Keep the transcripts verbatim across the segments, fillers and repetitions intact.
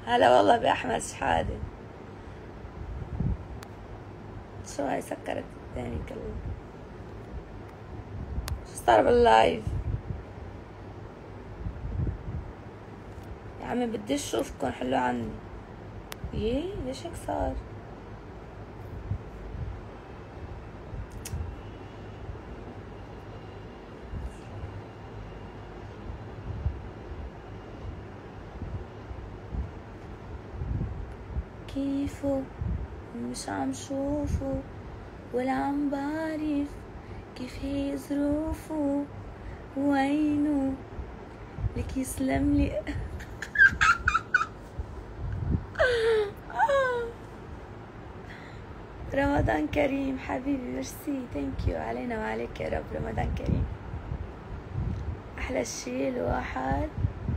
هلا والله بأحمد شحادة. شو هاي سكرت قدامي كله. شو صار باللايف يا عمي؟ بدي اشوفكن، حلو عني. يي ليش هيك صار؟ كيفو مش عم شوفه ولا عم بعرف كيف هي ظروفه، وينه لك يسلم لي. رمضان كريم حبيبي، ميرسي، ثانك يو، علينا وعليك يا رب. رمضان كريم. احلى شي الواحد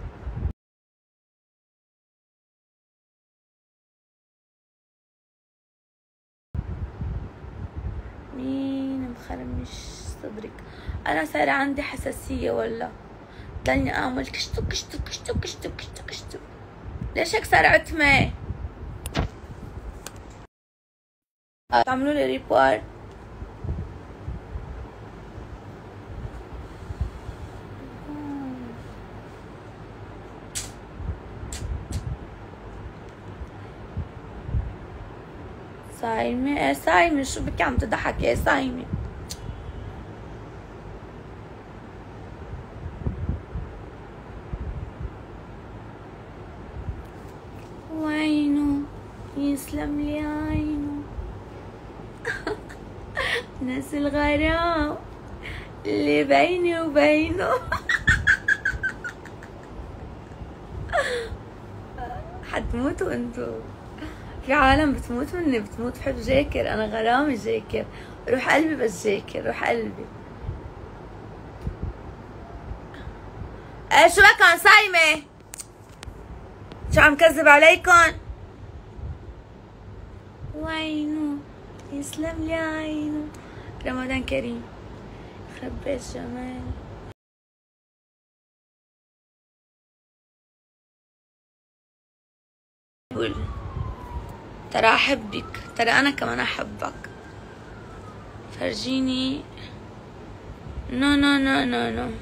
مين مخرمش صدرك. انا صار عندي حساسيه ولا ضلني اعمل كشتو كشتو كشتو كشتو كشتو كشتو. ليش هيك صار عتمه؟ تعملوا لي ريبورت. صايمة؟ ايه صايمة؟ شو بك عم تضحك يا صايمة؟ وينه يسلم لي عينه. ناس الغرام اللي بيني وبينه. حتموتوا انتو. في عالم بتموت مني، بتموت بحب جاكر. انا غرامي جاكر، روح قلبي بس جاكر، روح قلبي. ايه شو بكن صايمة؟ شو عم كذب عليكن؟ وينه يسلم لي عينه. رمضان كريم. خرب بيت جمال. قول ترى احبك، ترى انا كمان احبك. فرجيني. نو نو نو نو نو.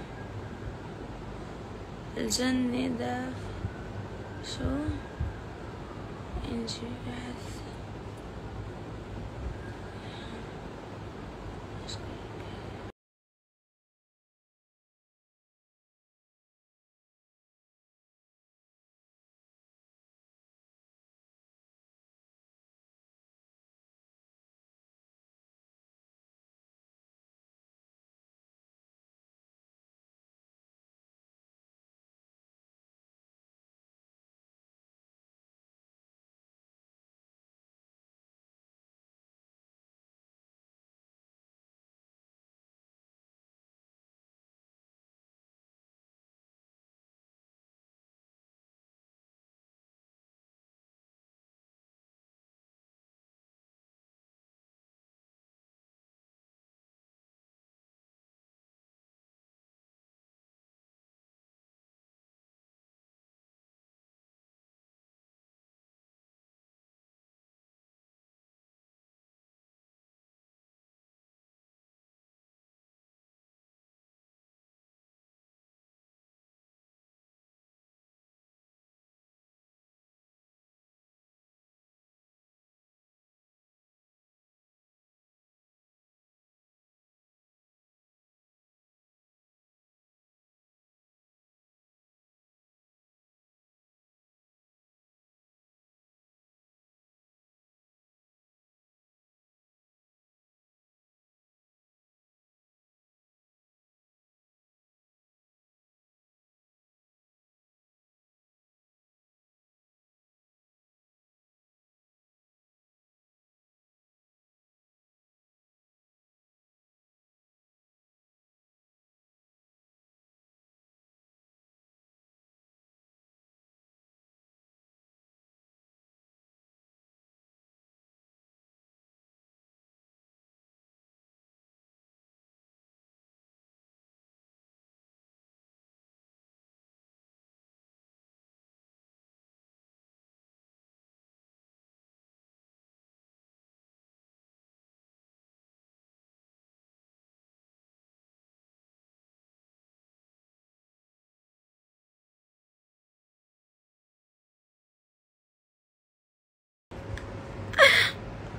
الجنة ده شو انجي بحث.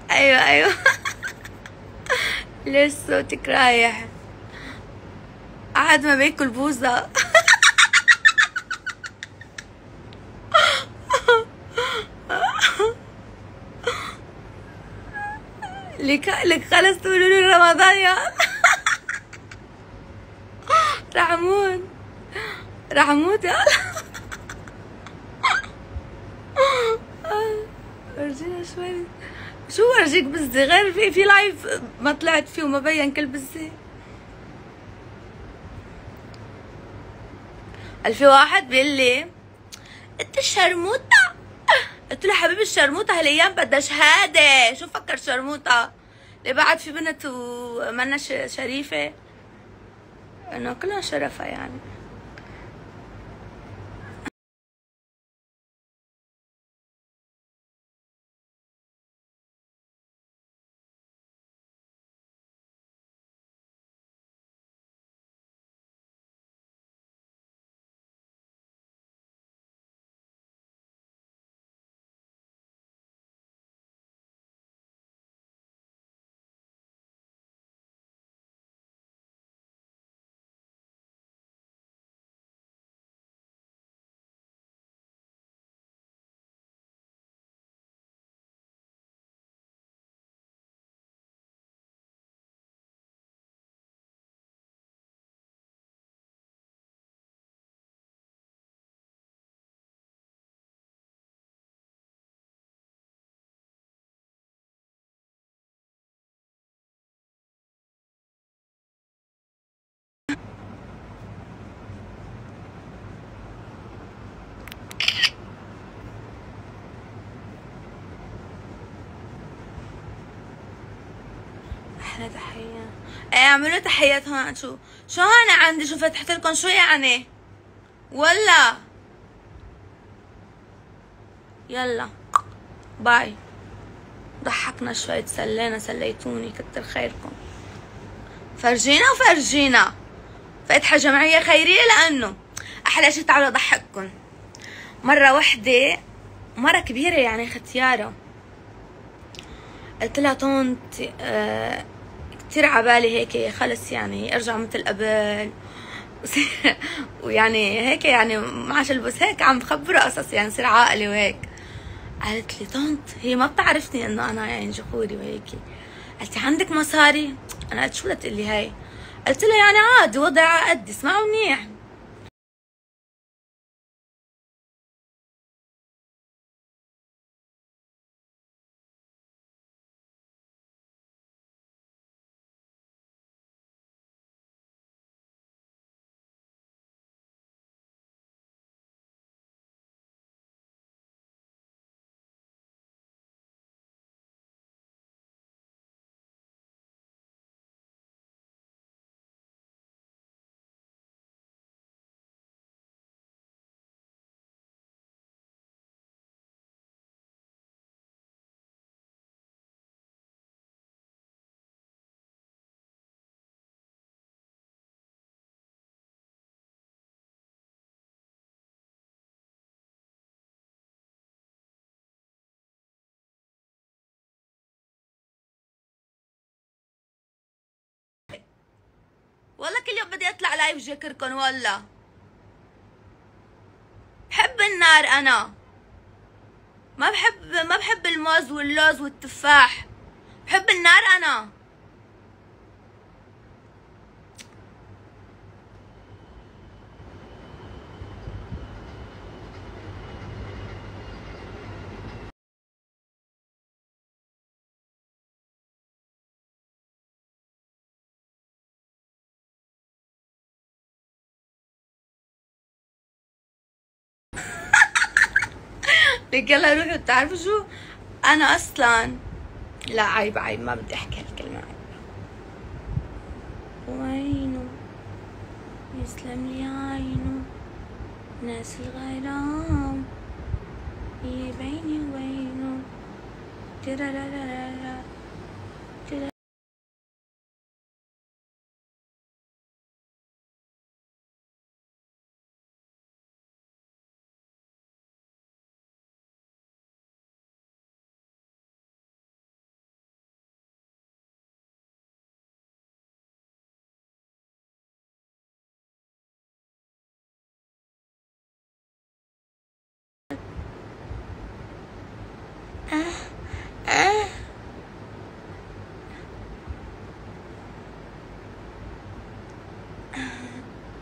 ايوه ايوه. ليش صوتك رايح؟ قعد ما باكل بوزة. لك لك خلص تقولوا لي رمضان يا رح اموت، رح اموت يا ورجينا شوي. شو ورجيك بزة غير في في لايف ما طلعت فيه وما بين كل بزة. الفي واحد بيقول لي انت الشرموطة. قلت له حبيبي الشرموطة هالايام بدها شهادة. شو فكر شرموطة اللي بعد في بنت ومنا شريفة؟ انه كلها شرفها يعني. احلى تحية. ايه اعملوا تحيات هون. شو شو هون عندي؟ شو فتحت لكم شو يعني؟ ولا يلا باي. ضحكنا شوي، تسلينا، سليتوني، كتر خيركم. فرجينا وفرجينا فاتحة جمعية خيرية لأنه أحلى شي. تعالوا أضحككم. مرة وحدة مرة كبيرة يعني ختيارة، قلت لها طنط آه كتير عبالي هيك خلص يعني ارجع مثل قبل ويعني هيك يعني ما عادش البس هيك، عم بخبره قصص يعني صير عاقلة وهيك. قالت لي طنط هي ما بتعرفني انه انا يعني جخوري وهيك. قالت لي عندك مصاري؟ انا قلت شو بدها تقول لي هاي؟ قلت لها يعني عادي وضعي على قدي، اسمعوا منيح. والله كل يوم بدي اطلع لايف جاكركم. والله بحب النار انا، ما بحب ما بحب الموز واللوز والتفاح، بحب النار انا. لك يلا روحوا. بتعرفوا شو انا اصلا؟ لا عيب عيب، ما بدي احكي هالكلمة. عيب. وعينه يسلم لي عينه ناس الغرام هي بيني وبينه. ترارارارا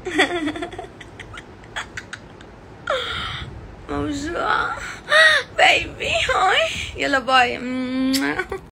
موجوعة. بايبي هاي، يلا باي.